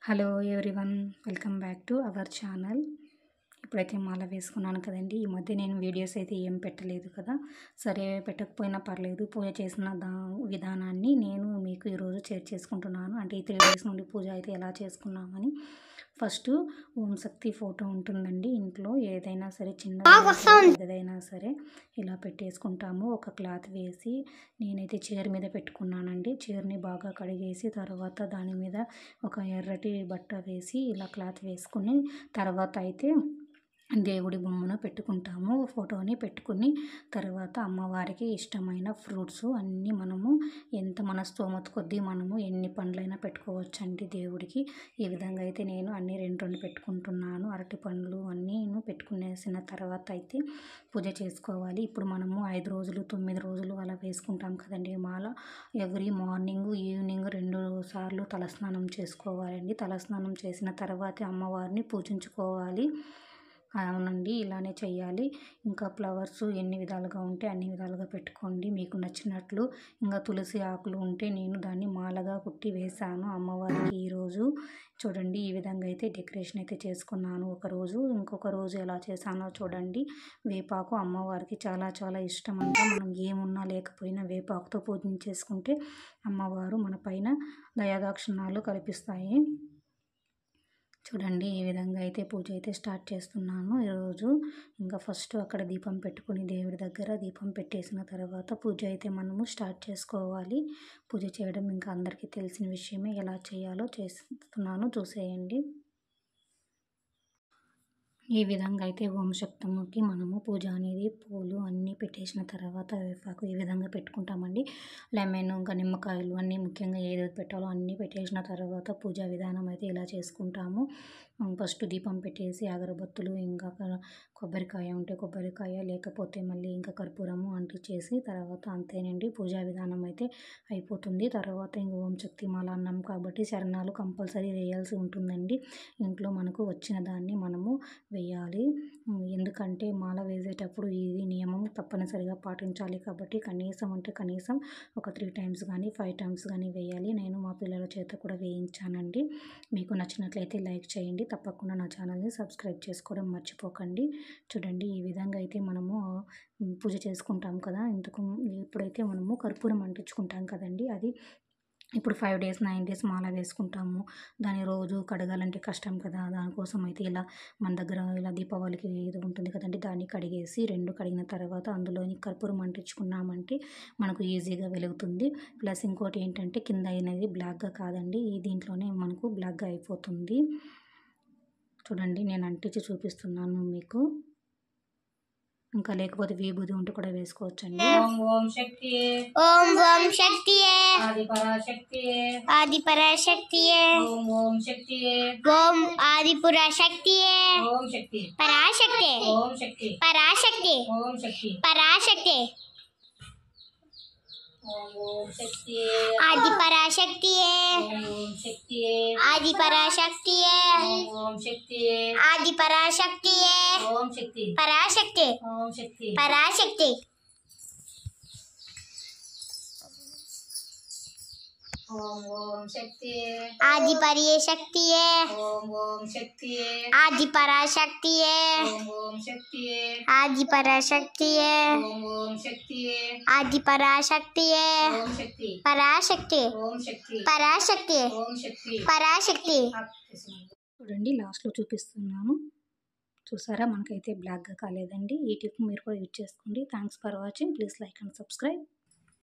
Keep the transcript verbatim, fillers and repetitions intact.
Hello everyone, welcome back to our channel. ఇప్పుడైతే మాల వేసుకున్నాను కదండి. ఈ మధ్య నేను వీడియోస్ అయితే ఏం పెట్టలేదు కదా. సరే, పెట్టకపోయినా పర్లేదు. పూజ చేసిన దా విధానాన్ని నేను మీకు ఈరోజు షేర్ చేసుకుంటున్నాను. అంటే ఈ త్రీ డేస్ నుండి పూజ అయితే ఎలా చేసుకున్నామని. ఫస్ట్ ఓం శక్తి ఫోటో ఉంటుందండి ఇంట్లో. ఏదైనా సరే, చిన్న ఏదైనా సరే ఇలా పెట్టేసుకుంటాము. ఒక క్లాత్ వేసి నేనైతే చైర్ మీద పెట్టుకున్నానండి. చైర్ని బాగా కడిగేసి తర్వాత దాని మీద ఒక ఎర్రటి బట్ట వేసి ఇలా క్లాత్ వేసుకుని తర్వాత అయితే దేవుడి బొమ్మను పెట్టుకుంటాము. ఫోటోని పెట్టుకుని తర్వాత అమ్మవారికి ఇష్టమైన ఫ్రూట్స్ అన్నీ మనము ఎంత మన స్తోమత కొద్దీ మనము ఎన్ని పండ్లైనా పెట్టుకోవచ్చండి దేవుడికి. ఈ విధంగా అయితే నేను అన్నీ రెండు రెండు పెట్టుకుంటున్నాను. అరటి పండ్లు అన్నీ పెట్టుకునేసిన తర్వాత అయితే పూజ చేసుకోవాలి. ఇప్పుడు మనము ఐదు రోజులు తొమ్మిది రోజులు అలా వేసుకుంటాం కదండి మాల. ఎవ్రీ మార్నింగ్ ఈవినింగ్ రెండు సార్లు తలస్నానం చేసుకోవాలండి. తలస్నానం చేసిన తర్వాత అమ్మవారిని పూజించుకోవాలి. అవునండి, ఇలానే చేయాలి. ఇంకా ఫ్లవర్స్ ఎన్ని విధాలుగా ఉంటే అన్ని విధాలుగా పెట్టుకోండి మీకు నచ్చినట్లు. ఇంకా తులసి ఆకులు ఉంటే నేను దాన్ని మాలగా కుట్టి వేశాను అమ్మవారికి. ఈరోజు చూడండి, ఈ విధంగా అయితే డెకరేషన్ అయితే చేసుకున్నాను ఒకరోజు. ఇంకొక రోజు ఎలా చేశానో చూడండి. వేపాకు అమ్మవారికి చాలా చాలా ఇష్టం అంట. మనం ఏమున్నా లేకపోయినా వేపాకుతో పూజ చేసుకుంటే అమ్మవారు మన పైన దయాదాక్షిణ్యాలు కల్పిస్తాయి. చూడండి, ఈ విధంగా అయితే పూజ అయితే స్టార్ట్ చేస్తున్నాను ఈరోజు. ఇంకా ఫస్ట్ అక్కడ దీపం పెట్టుకుని దేవుడి దగ్గర దీపం పెట్టేసిన తర్వాత పూజ అయితే మనము స్టార్ట్ చేసుకోవాలి. పూజ చేయడం ఇంకా అందరికీ తెలిసిన విషయమే. ఎలా చేయాలో చేస్తున్నాను, చూసేయండి. ఈ విధంగా అయితే ఓం శక్తమ్మకి మనము పూజ అనేది పూలు అన్నీ పెట్టేసిన తర్వాత వేపాకు ఈ విధంగా పెట్టుకుంటామండి. లెమన్ ఇంకా నిమ్మకాయలు అన్నీ ముఖ్యంగా ఏదైతే పెట్టాలో అన్నీ పెట్టేసిన తర్వాత పూజా విధానం అయితే ఇలా చేసుకుంటాము. ఫస్ట్ దీపం పెట్టేసి అగరబత్తులు ఇంకా కొబ్బరికాయ ఉంటే కొబ్బరికాయ, లేకపోతే మళ్ళీ ఇంకా కర్పూరము అంటించేసి తర్వాత అంతేనండి పూజా విధానం అయితే అయిపోతుంది. తర్వాత ఇంక ఓం శక్తి మాల అన్నాం కాబట్టి శరణాలు కంపల్సరీ వేయాల్సి ఉంటుందండి. ఇంట్లో మనకు వచ్చిన దాన్ని మనము వేయాలి. ఎందుకంటే మాల వేసేటప్పుడు ఇది నియమం తప్పనిసరిగా పాటించాలి కాబట్టి కనీసం అంటే కనీసం ఒక త్రీ టైమ్స్ కానీ ఫైవ్ టైమ్స్ కానీ వేయాలి. నేను మా పిల్లల చేత కూడా వేయించానండి. మీకు నచ్చినట్లయితే లైక్ చేయండి. తప్పకుండా నా ఛానల్ని సబ్స్క్రైబ్ చేసుకోవడం మర్చిపోకండి. చూడండి, ఈ విధంగా అయితే మనము పూజ చేసుకుంటాం కదా. ఇంతకు ఇప్పుడైతే మనము కర్పూరం అంటించుకుంటాం కదండి. అది ఇప్పుడు ఫైవ్ డేస్ నైన్ డేస్ మాల వేసుకుంటాము. దాన్ని రోజు కడగాలంటే కష్టం కదా. దానికోసం అయితే ఇలా మన దగ్గర ఇలా దీపావళికి ఇది ఉంటుంది కదండి, దాన్ని కడిగేసి రెండు కడిగిన తర్వాత అందులోని కర్పూరం అంటించుకున్నామంటే మనకు ఈజీగా వెలుగుతుంది. ప్లస్ ఇంకోటి ఏంటంటే కింద అనేది బ్లాక్గా కాదండి, ఈ దీంట్లోనే మనకు బ్లాక్గా అయిపోతుంది. చూడండి, నేను అంటించి చూపిస్తున్నాను మీకు. ఇంకా లేకపోతే విభూది ఉంటే కూడా వేసుకోవచ్చండి. ఓం ఓం శక్తి ఓం ఓం శక్తి ఆది పరాశక్తి ఆది పరాశక్తి ఓం ఓం శక్తి ఓం ఆది పరాశక్తి ఓం శక్తి పరాశక్తి ఓం శక్తి పరాశక్తి ఓం శక్తి పరాశక్తి ఓం ఓం శక్తి ఆది పరాశక్తి ఓం శక్తి ఆది పరాశక్తి ఓం శక్తి ఆది పరాశక్తి ఓం శక్తి పరాశక్తి ఓం శక్తి పరాశక్తి ఓం ఓం శక్తి ఆది పరాశక్తి ఓం ఓం శక్తి ఆది పరాశక్తి ఓం ఓం శక్తి ఆది పరాశక్తి ఓం ఓం శక్తి ఆది పరాశక్తి ఓం శక్తి పరాశక్తి ఓం శక్తి పరాశక్తి ఓం శక్తి పరాశక్తి. చూడండి, లాస్ట్లో చూపిస్తున్నాను. చూసారా, మనకైతే బ్లాక్గా కాలేదండి. ఈ టిప్ మీరు కూడా యూజ్ చేసుకోండి. Thanks for watching. Please like and subscribe.